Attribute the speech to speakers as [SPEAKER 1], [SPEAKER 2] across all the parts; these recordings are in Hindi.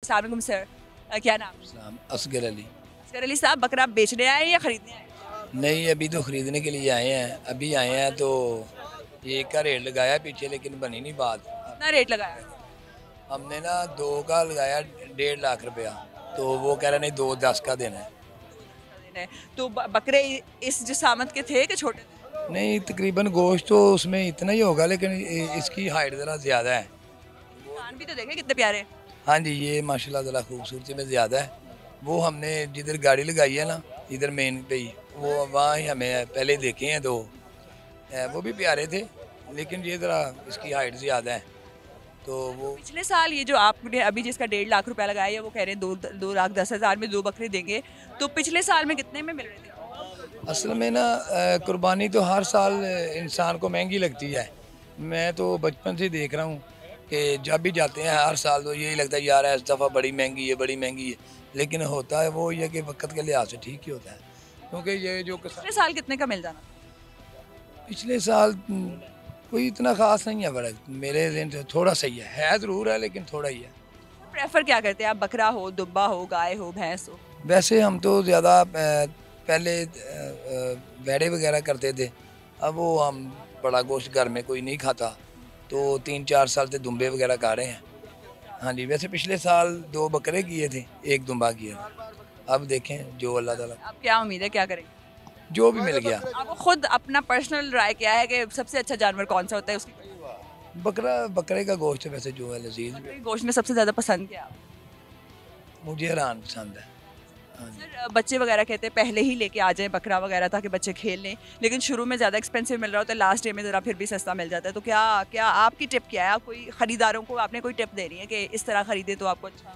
[SPEAKER 1] अस्सलाम वालेकुम सर, क्या नाम है?
[SPEAKER 2] नाम असगर अली।
[SPEAKER 1] असगर अली साहब, बकरा आप बेचने आए हैं या खरीदने आए हैं?
[SPEAKER 2] नहीं, अभी तो ख़रीदने के लिए आए हैं। अभी आए हैं तो ये एक का रेट लगाया पीछे, लेकिन बनी नहीं बात।
[SPEAKER 1] कितना रेट लगाया?
[SPEAKER 2] हमने ना दो का लगाया 1.5 लाख रुपया, तो वो कह रहे नहीं 2.10 का देना है।
[SPEAKER 1] दिन है। तो बकरे इस जिसामत के थे कि छोटे थे?
[SPEAKER 2] नहीं, तकरीबन गोश्त तो उसमें इतना ही होगा, लेकिन इसकी हाइट ज़रा ज़्यादा है।
[SPEAKER 1] कान भी तो देखे कितने प्यारे।
[SPEAKER 2] हाँ जी, ये माशाल्लाह ज़रा खूबसूरती में ज़्यादा है। वो हमने जिधर गाड़ी लगाई है ना, इधर मेन पे ही, वो वहाँ ही हमें पहले देखे हैं दो। वो भी प्यारे थे, लेकिन ये ज़रा इसकी हाइट ज़्यादा है, तो वो
[SPEAKER 1] पिछले साल ये जो आपने अभी जिसका 1.5 लाख रुपया लगाया है वो कह रहे हैं 2 लाख 10 हज़ार में 2 बकरे देंगे, तो पिछले साल में कितने में मिल रहे थे?
[SPEAKER 2] असल में ना कुर्बानी तो हर साल इंसान को महंगी लगती है। मैं तो बचपन से देख रहा हूँ कि जब भी जाते हैं हर साल तो यही लगता है यार इस दफ़ा बड़ी महंगी है, बड़ी महंगी है। लेकिन होता है वो ये कि वक्त के लिहाज से ठीक ही होता है, क्योंकि ये जो
[SPEAKER 1] पिछले साल कितने का मिल जाना?
[SPEAKER 2] पिछले साल कोई इतना ख़ास नहीं है फ़र्क मेरे ज़हन से। थोड़ा सही है ज़रूर है, लेकिन थोड़ा ही है।
[SPEAKER 1] प्रेफर क्या करते हैं आप, बकरा हो, दुब्बा हो, गाय हो, भैंस हो?
[SPEAKER 2] वैसे हम तो ज़्यादा पहले भेड़े वगैरह करते थे। अब वो हम बड़ा गोश्त घर में कोई नहीं खाता, तो 3-4 साल से दुम्बे वगैरह खा रहे हैं। हाँ जी, वैसे पिछले साल 2 बकरे किए थे, 1 दुम्बा किया था। अब देखें जो अल्लाह ताला
[SPEAKER 1] आप क्या उम्मीद है क्या करेंगे?
[SPEAKER 2] जो भी मिल गया।
[SPEAKER 1] आपको खुद अपना पर्सनल राय क्या है कि सबसे अच्छा जानवर कौन सा होता है उसकी?
[SPEAKER 2] बकरे का गोश्त वैसे जो है लजीज
[SPEAKER 1] बकरे के गोश्त में सबसे ज्यादा पसंद क्या है आपको?
[SPEAKER 2] मुझे हैरान पसंद है। हाँ जी।
[SPEAKER 1] सर बच्चे वगैरह कहते हैं पहले ही लेके आ जाए बकरा वगैरह ताकि बच्चे खेल लें, लेकिन शुरू में ज़्यादा एक्सपेंसिव मिल रहा होता है, लास्ट डे में ज़रा फिर भी सस्ता मिल जाता है, तो क्या क्या आपकी टिप क्या है? आप कोई खरीदारों को आपने कोई टिप देनी है कि इस तरह खरीदे तो आपको अच्छा?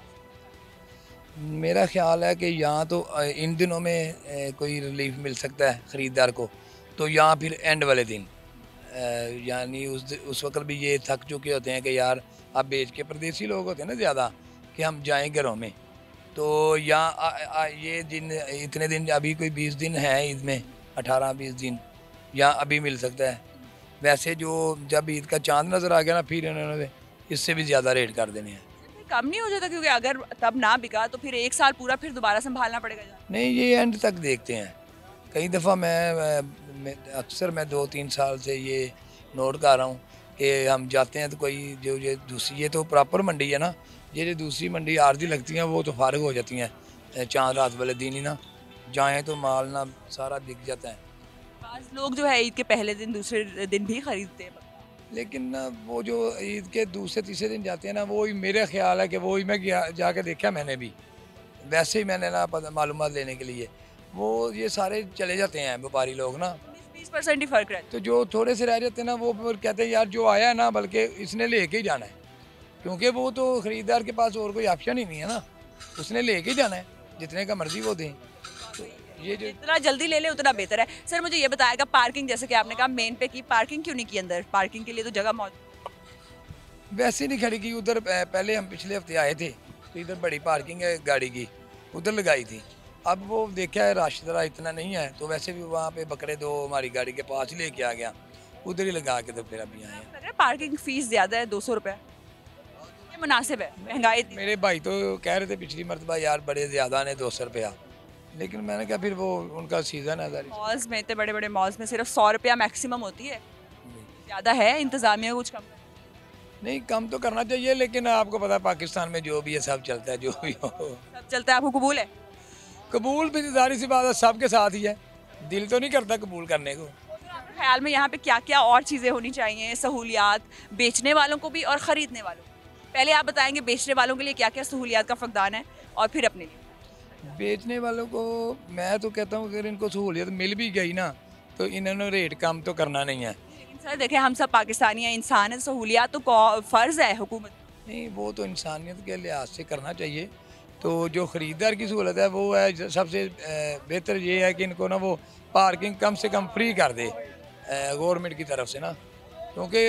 [SPEAKER 2] मेरा ख्याल है कि यहाँ तो इन दिनों में कोई रिलीफ मिल सकता है ख़रीदार को, तो यहाँ फिर एंड वाले दिन यानी उस वक्त भी ये थक चुके होते हैं कि यार अब बेच के, परदेसी लोग होते हैं ना ज़्यादा, कि हम जाएं घरों में। तो यहाँ ये दिन इतने दिन अभी कोई 20 दिन है ईद में, 18-20 दिन यहाँ अभी मिल सकता है। वैसे जो जब ईद का चांद नज़र आ गया ना, फिर इन्होंने इससे भी ज़्यादा रेट कर देने हैं।
[SPEAKER 1] फिर कम नहीं हो जाता? क्योंकि अगर तब ना बिका तो फिर एक साल पूरा फिर दोबारा संभालना पड़ेगा।
[SPEAKER 2] नहीं, ये एंड तक देखते हैं। कई दफ़ा अक्सर मैं 2-3 साल से ये नोट कर रहा हूँ कि हम जाते हैं तो कोई जो ये दूसरी, ये तो प्रॉपर मंडी है ना, ये जो दूसरी मंडी आरती लगती हैं वो तो फारग हो जाती हैं चाँद रात वाले दिन ही ना, जाएँ तो माल ना सारा बिक जाता है।
[SPEAKER 1] बाज़ लोग जो है ईद के पहले दिन दूसरे दिन भी खरीदते हैं।
[SPEAKER 2] लेकिन ना वो जो ईद के दूसरे तीसरे दिन जाते हैं ना, वो ही मेरा ख्याल है कि वो ही मैं गया जाके देखा मैंने भी। वैसे ही मैंने ना मालूमात लेने के लिए वो ये सारे चले जाते हैं व्यापारी लोग ना,
[SPEAKER 1] 20% ही फर्क रहता
[SPEAKER 2] तो जो थोड़े से रह जाते हैं ना वो फिर कहते हैं यार जो आया है ना बल्कि इसने लेके ही जाना है, क्योंकि वो तो ख़रीदार के पास और कोई ऑप्शन ही नहीं है ना, उसने लेके ही जाना है, जितने का मर्जी वो दें। तो ये जो
[SPEAKER 1] है। जितना जल्दी ले ले उतना बेहतर है। सर मुझे ये बताएगा, पार्किंग जैसे कि आपने कहा मेन पे की, पार्किंग क्यों नहीं की अंदर? पार्किंग के लिए तो जगह मौजूद।
[SPEAKER 2] वैसे नहीं खड़ी की उधर, पहले हम पिछले हफ्ते आए थे तो इधर बड़ी पार्किंग है गाड़ी की, उधर लगाई थी। अब वो देखा है रश ज़रा इतना नहीं है, तो वैसे भी वहाँ पे बकरे दो हमारी गाड़ी के पास ही लेके आ गया, उधर ही लगा के तो फिर अभी आए हैं।
[SPEAKER 1] पार्किंग फीस ज्यादा है, 200 रुपये मुनासिब है? महंगाई इतनी।
[SPEAKER 2] मेरे भाई तो कह रहे थे पिछली मरतबा यार बड़े ज़्यादा ने 200 रुपया, लेकिन मैंने कहा फिर वो उनका सीज़न है ज़ाहिर
[SPEAKER 1] मॉल्स में, इतने बड़े बड़े मॉल्स में सिर्फ 100 रुपया मैक्सिमम होती है।
[SPEAKER 2] सी।
[SPEAKER 1] ज्यादा है, इंतजामिया कुछ कम करे।
[SPEAKER 2] नहीं, कम तो करना चाहिए, लेकिन आपको पता है पाकिस्तान में जो भी है सब चलता है, जो भी हो।
[SPEAKER 1] सब चलता है, आपको कबूल है?
[SPEAKER 2] कबूल भी ज़ाहिर सी बात है सबके साथ ही है, दिल तो नहीं करता कबूल करने को।
[SPEAKER 1] आपके ख्याल में यहाँ पे क्या क्या और चीज़ें होनी चाहिए, सहूलियात बेचने वालों को भी और ख़रीदने वालों को? पहले आप बताएंगे बेचने वालों के लिए क्या क्या सहूलियात का फकदान है और फिर अपने लिए।
[SPEAKER 2] बेचने वालों को मैं तो कहता हूँ अगर इनको सहूलियत मिल भी गई ना, तो इन्होंने रेट कम तो करना नहीं है।
[SPEAKER 1] लेकिन सर देखें, हम सब पाकिस्तानी हैं, इंसान है, सहूलियात तो फ़र्ज़ है हुकूमत।
[SPEAKER 2] नहीं, वो तो इंसानियत के लिहाज से करना चाहिए। तो जो ख़रीदार की सहूलत है वो है सबसे बेहतर ये है कि इनको ना वो पार्किंग कम से कम फ्री कर दे गवर्नमेंट की तरफ से ना, क्योंकि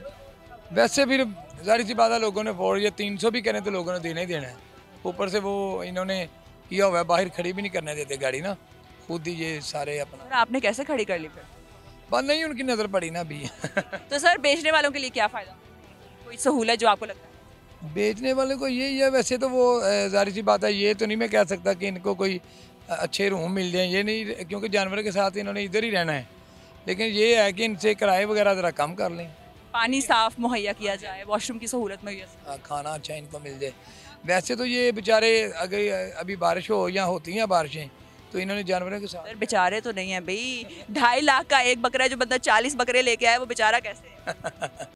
[SPEAKER 2] वैसे फिर ज़ाहिर सी बात है लोगों ने फोड़ ये 300 भी करें तो लोगों ने देना ही देना है। ऊपर से वो इन्होंने किया हुआ है, बाहर खड़ी भी नहीं करने देते गाड़ी ना, खुद ही ये सारे अपना
[SPEAKER 1] सर आपने कैसे खड़ी कर ली फिर?
[SPEAKER 2] बंद नहीं, उनकी नज़र पड़ी ना अभी।
[SPEAKER 1] तो सर बेचने वालों के लिए क्या फ़ायदा, कोई सहूलत जो आपको लगता है?
[SPEAKER 2] बेचने वाले को यही है, वैसे तो वो ज़ाहिर सी बात है, ये तो नहीं मैं कह सकता कि इनको कोई अच्छे रूम मिल जाए, ये नहीं, क्योंकि जानवर के साथ इन्होंने इधर ही रहना है। लेकिन ये है कि इनसे किराए वगैरह ज़रा कम कर लें।
[SPEAKER 1] पानी साफ मुहैया किया जाए, वॉशरूम की सहूलत मुहैया।
[SPEAKER 2] खाना अच्छा इनको मिल जाए। वैसे तो ये बेचारे अगर अभी बारिश हो या होती हैं बारिशें, तो इन्होंने जानवरों के साथ
[SPEAKER 1] सर बेचारे तो नहीं है भाई, 2.5 लाख का एक बकरा है, जो बंदा 40 बकरे लेके आए वो बेचारा कैसे है?